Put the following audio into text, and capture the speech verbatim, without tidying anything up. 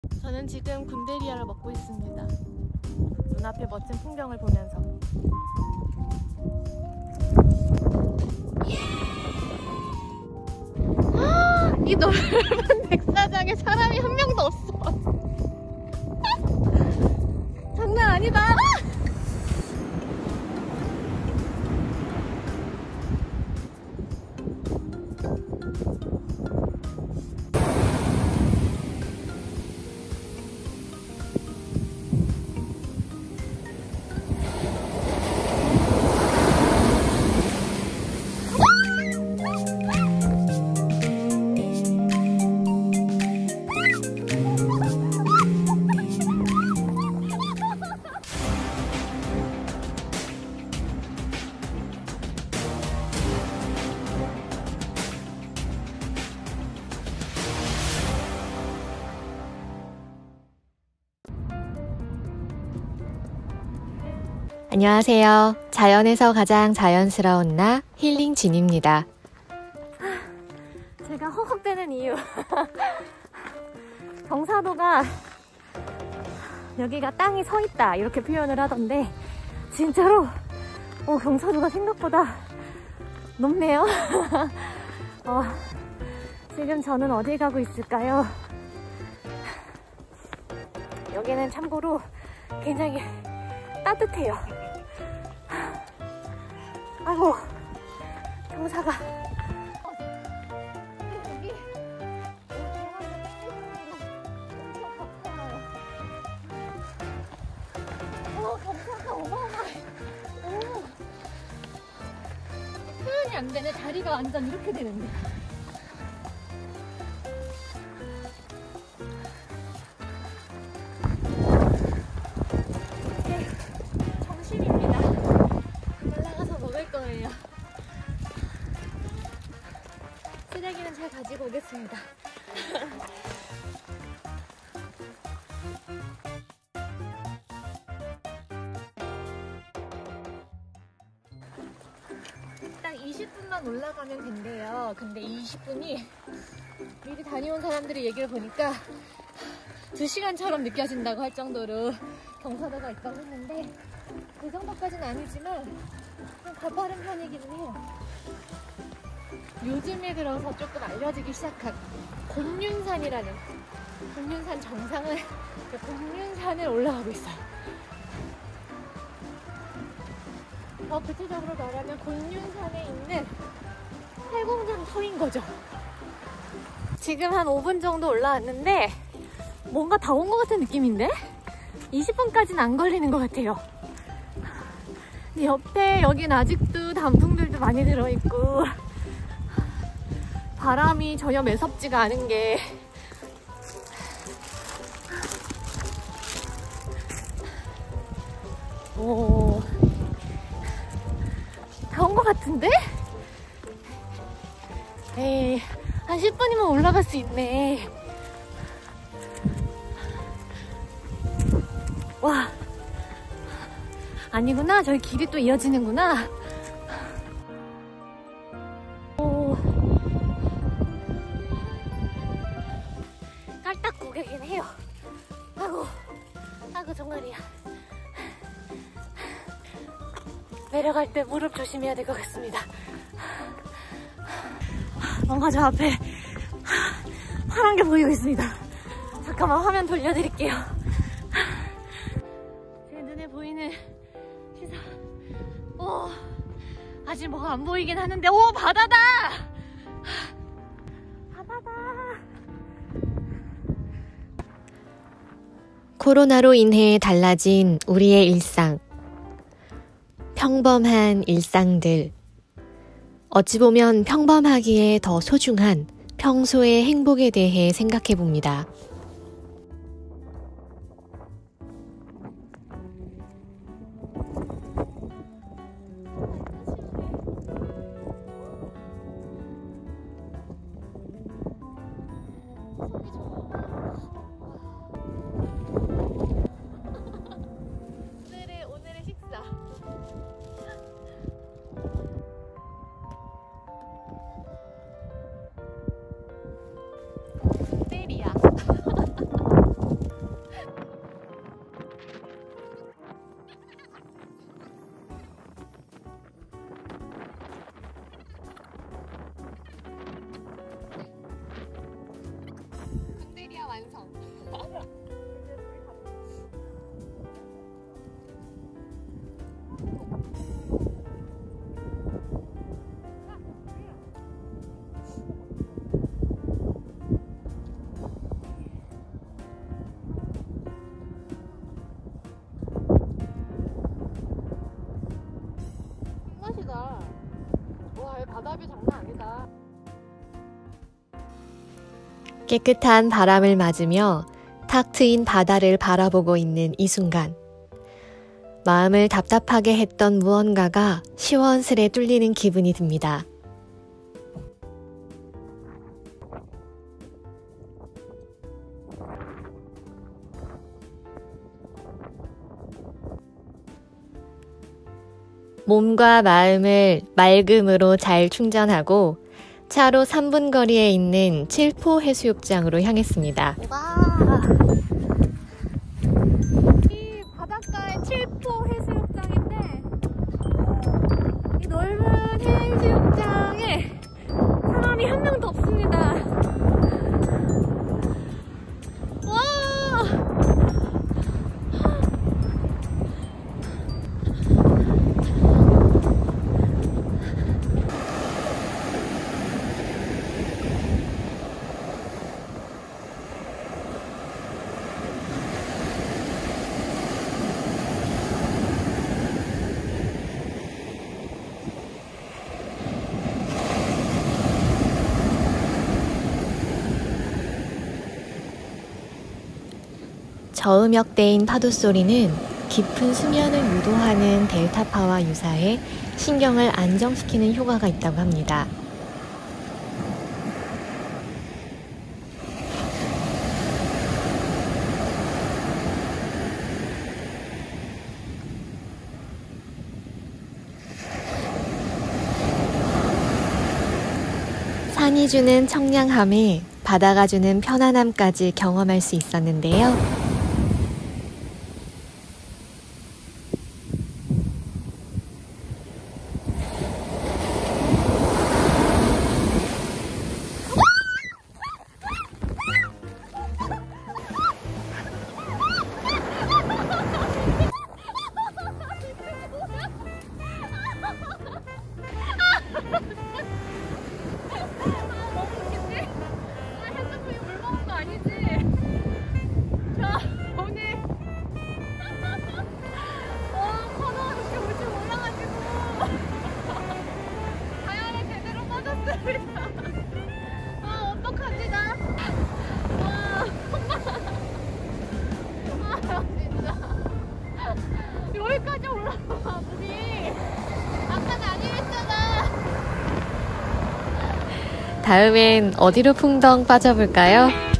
저는 지금 군대리아를 먹고 있습니다. 눈앞에 멋진 풍경을 보면서. 이 넓은 백사장에 사람이 한 명도 없어. 장난 아니다. 안녕하세요. 자연에서 가장 자연스러운 나 힐링 진입니다. 제가 허걱대는 이유. 경사도가 여기가 땅이 서 있다 이렇게 표현을 하던데 진짜로 어, 경사도가 생각보다 높네요. 어, 지금 저는 어디 가고 있을까요? 여기는 참고로 굉장히 따뜻해요. 아이고, 경사가. 여기 어, 경사가 어마어마해. 오. 표현이 안 되네. 다리가 완전 이렇게 되는데. 쓰레기는 잘 가지고 오겠습니다. 딱 이십 분만 올라가면 된대요. 근데 이십 분이 미리 다녀온 사람들의 얘기를 보니까 두 시간처럼 느껴진다고 할 정도로 경사도가 있다고 했는데 그 정도까지는 아니지만 좀 가파른 편이기는 해요. 요즘에 들어서 조금 알려지기 시작한 곰륜산이라는 곰륜산 정상을 곰륜산을 올라가고 있어요. 더 구체적으로 말하면 곰륜산에 있는 팔공장터인 거죠. 지금 한 오 분 정도 올라왔는데 뭔가 다 온 것 같은 느낌인데? 이십 분까지는 안 걸리는 것 같아요. 옆에 여긴 아직도 단풍들도 많이 들어있고 바람이 전혀 매섭지가 않은 게 오, 다 온 것 같은데? 에이, 한 십 분이면 올라갈 수 있네. 와, 아니구나. 저기 길이 또 이어지는구나. 오, 깔딱 고개긴 해요. 아이고, 아이고 정말이야. 내려갈 때 무릎 조심해야 될 것 같습니다. 뭔가 저 앞에 파란 게 보이고 있습니다. 잠깐만 화면 돌려드릴게요. 제 눈에 보이는 시선. 오, 아직 뭐가 안 보이긴 하는데, 오, 바다다! 바다다! 코로나로 인해 달라진 우리의 일상. 평범한 일상들. 어찌 보면 평범하기에 더 소중한 평소의 행복에 대해 생각해 봅니다. 오늘의 오늘의 식사. 때리야. 깨끗한 바람을 맞으며 탁 트인 바다를 바라보고 있는 이 순간, 마음을 답답하게 했던 무언가가 시원스레 뚫리는 기분이 듭니다. 몸과 마음을 맑음으로 잘 충전하고 차로 삼 분 거리에 있는 칠포 해수욕장으로 향했습니다. 와, 이 바닷가의 칠포 해수욕장인데, 이 넓은 해수욕장에 사람이 한 명도 없습니다. 와, 저음역대인 파도 소리는 깊은 수면을 유도하는 델타파와 유사해 신경을 안정시키는 효과가 있다고 합니다. 산이 주는 청량함에 바다가 주는 편안함까지 경험할 수 있었는데요. 아, 어떡하지, 나? 아, 아, 진짜. 여기까지 올라와, 물이. 아까는 아니랬잖아. 다음엔 어디로 풍덩 빠져볼까요?